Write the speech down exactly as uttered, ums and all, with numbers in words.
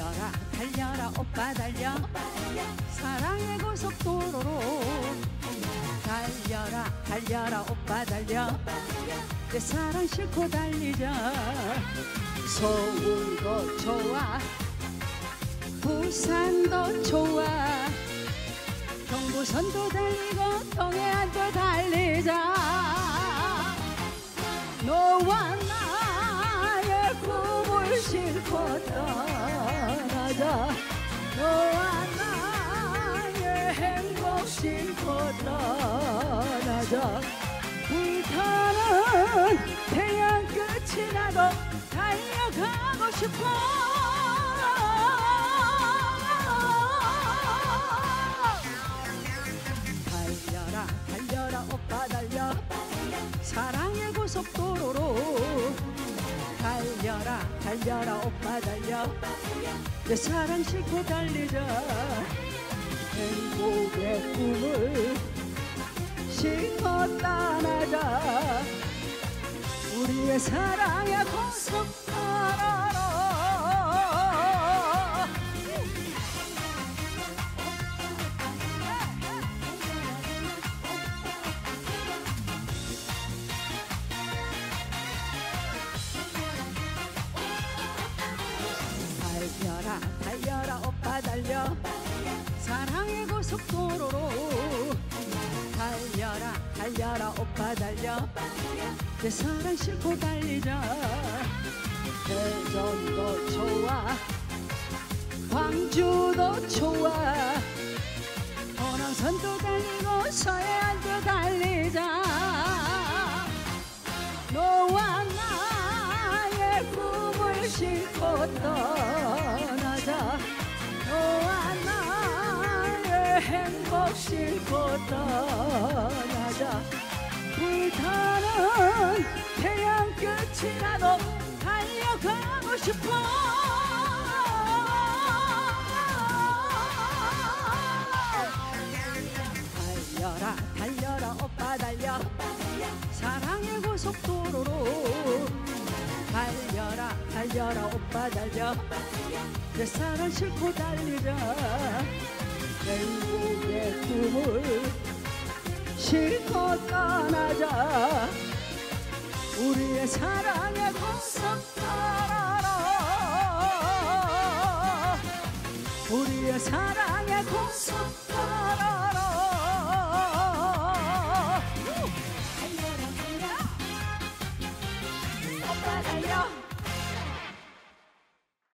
달려라 달려라 오빠 달려 사랑의 고속도로로 달려라 달려라 오빠 달려 내 사랑 싣고 달리자 서울도 좋아 부산도 좋아 경부선도 달리고 동해안도 달리자 너와 나의 꿈을 싣고 떠나자 너와 나의 행복 싣고 떠나자 불타는 태양 끝이 나도 달려가고 싶어 달려라 달려라 오빠 달려 사랑의 고속도로로 달려라 달려라 오빠 달려 내 사랑 싣고 달리자 행복의 꿈을 싣고 떠나자 우리의 사랑의 고속도로로 달려라 달려라 오빠 달려 사랑의 고속도로로 달려라 달려라 오빠 달려 내 사랑 싣고 달리자 대전도 좋아 광주도 좋아 호남선도 달리고 서해안도 달리자 너와 나의 꿈을 싣고 떠나자 너와 나의 행복 싣고 떠나자 불타는 태양 끝이 나도 달려가고 싶어 달려라 달려라 오빠 달려 사랑의 고속도로로 달려라 달려라 오빠 달려 내 사랑 싣고 달리자 행복의 꿈을 싣고 떠나자 우리의 사랑의 고속도로로 우리의 사랑의 고속도로로